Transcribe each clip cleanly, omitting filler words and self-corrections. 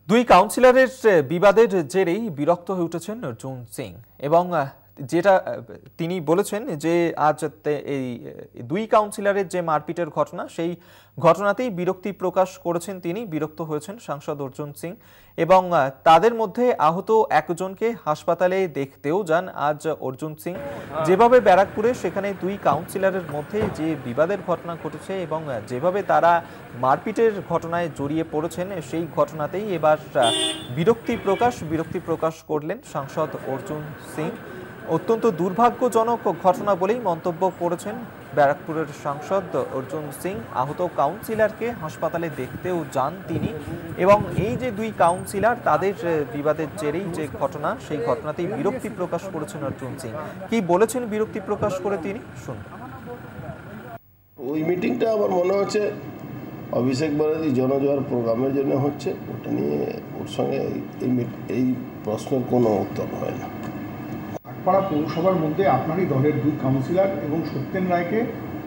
দুই কাউন্সিলরের বিবাদের জেরেই বিরক্ত হয়ে উঠেছেন অর্জুন সিং এবং যেটা তিনি বলেছেন যে আজ এই দুই কাউন্সিলরের যে মারপিটের ঘটনা সেই ঘটনাতেই বিরক্তি প্রকাশ করেছেন তিনি। বিরক্ত হয়েছেন সাংসদ অর্জুন সিং এবং তাদের মধ্যে আহত একজনকে হাসপাতালে দেখতেও যান আজ অর্জুন সিং। যেভাবে ব্যারাকপুরে সেখানে দুই কাউন্সিলরের মধ্যে যে বিবাদের ঘটনা ঘটেছে এবং যেভাবে তারা মারপিটের ঘটনায় জড়িয়ে পড়েছেন সেই ঘটনাতেই এবার বিরক্তি প্রকাশ করলেন সাংসদ অর্জুন সিং। অত্যন্ত দুর্ভাগ্যজনক ঘটনা বলেই মন্তব্য করেছেন ব্যারাকপুরের সাংসদ অর্জুন সিং। আহত কাউন্সিলরকে হাসপাতালে দেখতেও যান তিনি এবং এই যে দুই কাউন্সিলর তাদের বিবাদের জেরেই যে ঘটনা সেই ঘটনাতেই বিরক্তি প্রকাশ করেছেন অর্জুন সিং। কি বলেছেন বিরক্তি প্রকাশ করে তিনি, শুনুন। ওই মিটিংটা আমার মনে হচ্ছে অভিষেক ব্যানার্জি জনজোয়ার প্রোগ্রামের জন্য হচ্ছে, ওটা নিয়ে ওর সঙ্গে এই প্রশ্নের কোনো উত্তর হয় না। পাড়া পৌরসভার মধ্যে আপনারই দলের দুই কাউন্সিলর এবং সত্যেন রায়কে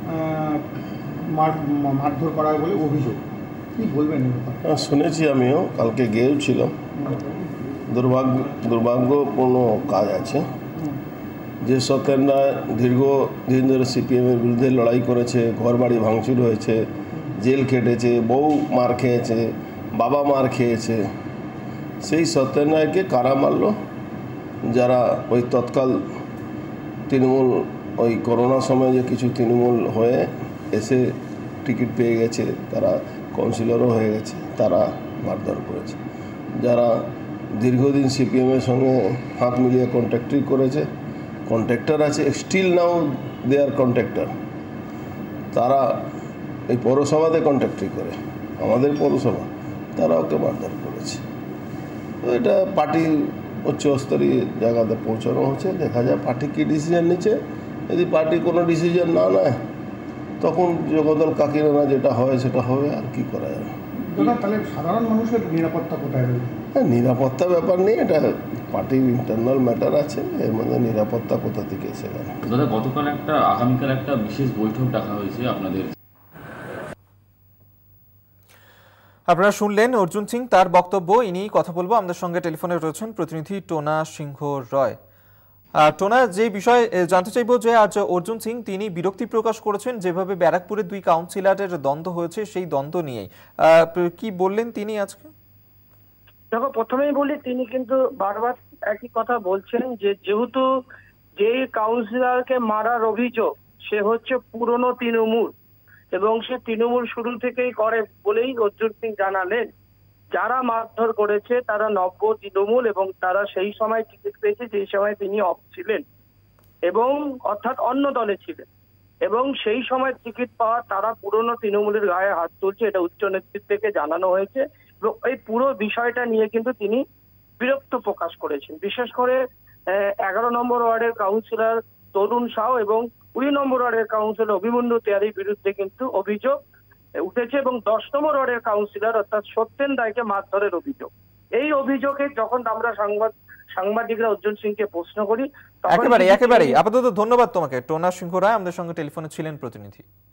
মারধর করা বলে অভিযোগ, কি বলবেন? শুনেছি, আমিও কালকে গিয়েছিলাম। দুর্ভাগ্যপূর্ণ কাজ আছে যে সত্যেন রায় দীর্ঘদিন ধরে সিপিএমের বিরুদ্ধে লড়াই করেছে, ঘর বাড়ি ভাঙচুর হয়েছে, জেল খেটেছে, বউ মার খেয়েছে, বাবা মার খেয়েছে। সেই সত্যেন রায়কে কারা মারল? যারা ওই তৎকাল তৃণমূল ওই করোনার সময় যে কিছু তৃণমূল হয়ে এসে টিকিট পেয়ে গেছে, তারা কাউন্সিলরও হয়ে গেছে, তারা মারধর করেছে। যারা দীর্ঘদিন সিপিএমের সঙ্গে হাত মিলিয়ে কন্ট্রাক্টরি করেছে, কন্ট্রাক্টর আছে, স্টিল নাও দে আর কন্ট্রাক্টর, তারা এই পৌরসভাতে কন্ট্রাক্টরি করে, আমাদের পৌরসভা, তারা ওকে মারধর করেছে। তো এটা পার্টি উচ্চ স্তরীয় জায়গাতে পৌঁছানো হচ্ছে, দেখা যায় পার্টি কী ডিসিশন নিচ্ছে। যদি পার্টি কোনো ডিসিশন না নেয় তখন জগদল কাকিরা যেটা হয় সেটা হবে, আর কি করা যাবে। তাহলে সাধারণ মানুষের নিরাপত্তা কোথায় রয়েছে? নিরাপত্তা ব্যাপার নেই, এটা পার্টির ইন্টারনাল ম্যাটার আছে, এর মধ্যে নিরাপত্তা কোথা থেকে এসে গেল। দাদা, আগামীকাল একটা বিশেষ বৈঠক ডাকা হয়েছে আপনাদের। আপনারা শুনলেন অর্জুন সিং, তার বক্তব্য। ইনি কথা বলবো। আমাদের সঙ্গে টেলিফোনে রয়েছেন প্রতিনিধি টোনা সিংহ রয়। টোনা, যে বিষয়ে জানতে চাইবো যে আজ অর্জুন সিং তিনি বিরক্তি প্রকাশ করেছেন যেভাবে ব্যারাকপুরে দুই কাউন্সিলরের দ্বন্দ্ব হয়েছে সেই দ্বন্দ্ব নিয়েই কি বললেন তিনি আজকে? দেখো, প্রথমেই বলি, তিনি কিন্তু বারবার একই কথা বলছেন যে যেহেতু যে কাউন্সিলরকে মারার অভিযোগ সে হচ্ছে পুরনো তৃণমূল এবং সে তৃণমূল শুরু থেকেই করে বলেই অর্জুন সিং জানালেন যারা মারধর করেছে তারা নব্য তৃণমূল এবং তারা সেই সময় টিকিট পেয়েছে যেই সময় তিনি অফ ছিলেন এবং অর্থাৎ অন্য দলে ছিলেন এবং সেই সময় টিকিট পাওয়া তারা পুরনো তৃণমূলের গায়ে হাত তুলছে, এটা উচ্চ নেতৃত্বকে জানানো হয়েছে এবং এই পুরো বিষয়টা নিয়ে কিন্তু তিনি বিরক্ত প্রকাশ করেছেন। বিশেষ করে 11 নম্বর ওয়ার্ডের কাউন্সিলর তরুণ সাউ এবং 20 নম্বর ওয়ার্ডের কাউন্সিলর অভিমন্যু তেওয়ারির বিরুদ্ধে কিন্তু অভিযোগ উঠেছে এবং 10 নম্বর ওয়ার্ডের কাউন্সিলর অর্থাৎ সত্যেন রায়কে মারধরের অভিযোগ। এই অভিযোগে যখন আমরা সাংবাদিকরা অর্জুন সিংকে প্রশ্ন করি, একেবারে আপাতত ধন্যবাদ তোমাকে। টোনা সিংহ রায় আমাদের সঙ্গে টেলিফোনে ছিলেন প্রতিনিধি।